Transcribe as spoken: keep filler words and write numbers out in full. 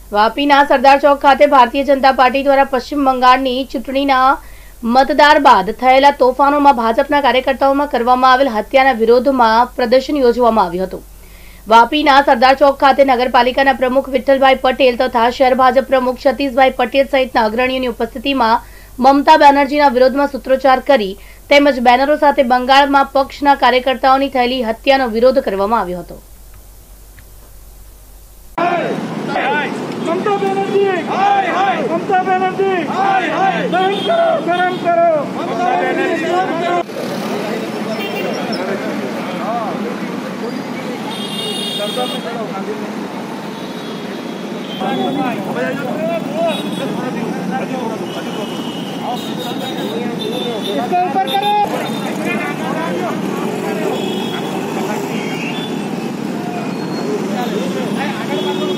વાપીના સરદાર ચોક ખાતે ભારતીય જનતા પાર્ટી દ્વારા પશ્ચિમ બંગાળની ચૂંટણીના મતદાર બાદ થયેલા તોફાનોમાં ભાજપના કાર્યકર્તાઓમાં કરવામાં આવેલ હત્યાના વિરોધમાં પ્રદર્શન યોજવામાં આવ્યું હતું। વાપીના સરદાર ચોક ખાતે નગરપાલિકાના પ્રમુખ વિઠ્ઠલભાઈ પટેલ તથા શહેર ભાજપ પ્રમુખ સતીશભાઈ પટેલ સહિતના અગ્રણીઓની ઉપસ્થિતિમાં મમતા બેનર્જીના વિરોધમાં સૂત્રોચ્ચાર કરી તેમજ બેનરો સાથે બંગાળમાં પક્ષના કાર્યકર્તાઓની થયેલી હત્યાનો વિરોધ કરવામાં આવ્યો હતો। ममता बनर्जी हाय हाय ममता बनर्जी हाय हाय गरम करो गरम करो ममता बनर्जी गरम करो। इसको ऊपर करो। आगे बढ़ो।